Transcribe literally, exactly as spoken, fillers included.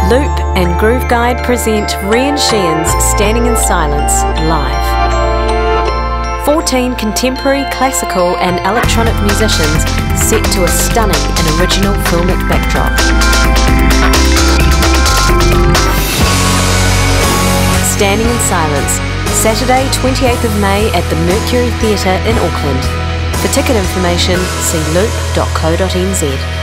Loop and Groove Guide present Rhian Sheehan's Standing in Silence live. fourteen contemporary, classical and electronic musicians set to a stunning and original filmic backdrop. Standing in Silence, Saturday twenty-eighth of May at the Mercury Theatre in Auckland. For ticket information, see loop dot co dot n z.